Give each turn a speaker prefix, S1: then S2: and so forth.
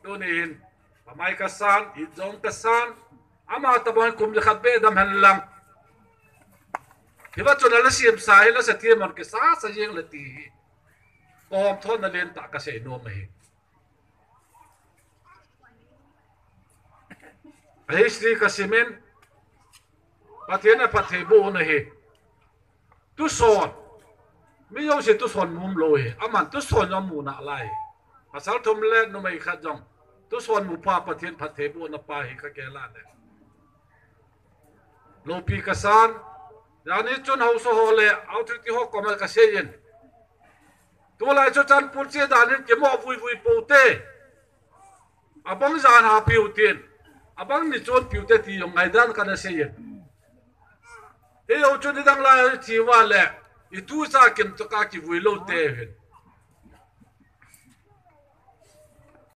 S1: đôi nên mai cái san ít giống cái san ama ta bọn cùng được khát bê đam hành lang thì bắt cho nó là xiêm sai là sẽ thêm một cái sa sa riêng là tí còn thôi nó lên tạ cái sẽ nô mày ấy xí cái cement bắt thiên là bắt thế bộ này tu sòn mấy ông sẽ tu sòn mồm lôi aman tu sòn nó mù nạ lại à sao thôm lên nó mày khát giống tu sòn mù pa bắt thiên bắt thế bộ nó pa hi cái là này lô pi cái san yani chun hau so ho le authority ho komal ka seyin tu lai cho chan pul che dan ke mo vui vui po te abang zan ha piu tin abang ni chon piu te ti yong ai dan ka na seyin e yo chun dang la chi wa le I tu sa kin to ka ki vui lo te hin